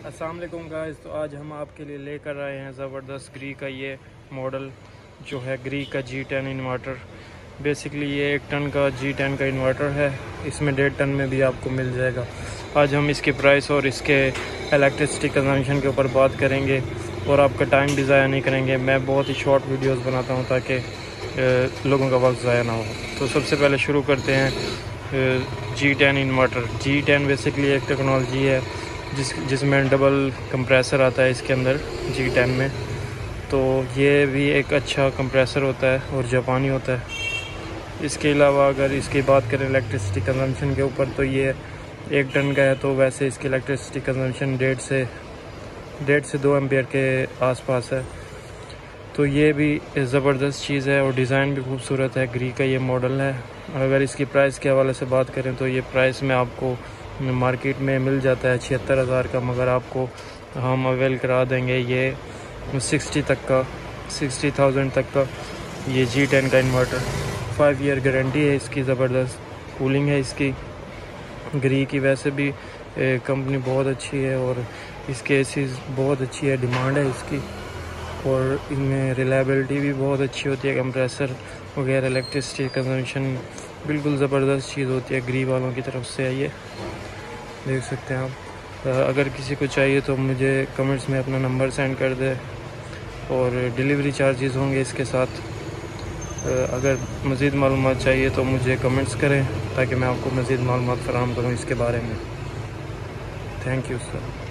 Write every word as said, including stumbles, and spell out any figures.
अस्सलाम वालेकुम गाइस। तो आज हम आपके लिए लेकर आए हैं ज़बरदस्त ग्री का ये मॉडल जो है ग्री का जी टेन इन्वर्टर। बेसिकली ये एक टन का जी टेन का इन्वर्टर है, इसमें डेढ़ टन में भी आपको मिल जाएगा। आज हम इसके प्राइस और इसके इलेक्ट्रिसिटी कंजम्पशन के ऊपर बात करेंगे और आपका टाइम भी ज़ाया नहीं करेंगे। मैं बहुत ही शॉर्ट वीडियोस बनाता हूँ ताकि लोगों का वक्त ज़ाया ना हो। तो सबसे पहले शुरू करते हैं G ten inverter. G ten basically एक टेक्नोलॉजी है जिस जिसमें डबल कंप्रेसर आता है इसके अंदर जी टेन में। तो ये भी एक अच्छा कंप्रेसर होता है और जापानी होता है। इसके अलावा अगर इसकी बात करें इलेक्ट्रिसिटी कंजम्पशन के ऊपर, तो ये एक टन का है, तो वैसे इसकी इलेक्ट्रिसिटी कंजम्पशन डेढ़ से डेढ़ से दो एम्पियर के आसपास है। तो ये भी ज़बरदस्त चीज़ है और डिज़ाइन भी खूबसूरत है। ग्री का ये मॉडल है। अगर इसकी प्राइस के हवाले से बात करें तो ये प्राइस में आपको मार्केट में मिल जाता है छिहत्तर हज़ार का, मगर आपको हम अवेल करा देंगे ये सिक्सटी तक का सिक्सटी थाउजेंड तक का ये जी टेन का इन्वर्टर। फाइव ईयर गारंटी है इसकी, ज़बरदस्त कूलिंग है इसकी। ग्री की वैसे भी कंपनी बहुत अच्छी है और इसके एसीज बहुत अच्छी है, डिमांड है इसकी, और इनमें रिलायबिलिटी भी बहुत अच्छी होती है। कंप्रेसर वगैरह इलेक्ट्रिसिटी कंजम्पशन बिल्कुल ज़बरदस्त चीज़ होती है। ग्री वालों की तरफ से है ये, देख सकते हैं आप। अगर किसी को चाहिए तो मुझे कमेंट्स में अपना नंबर सेंड कर दे और डिलीवरी चार्जेस होंगे इसके साथ। अगर मज़ीद मालूमात चाहिए तो मुझे कमेंट्स करें ताकि मैं आपको मज़ीद मालूमात फ़राहम करूँ इसके बारे में। Thank you sir.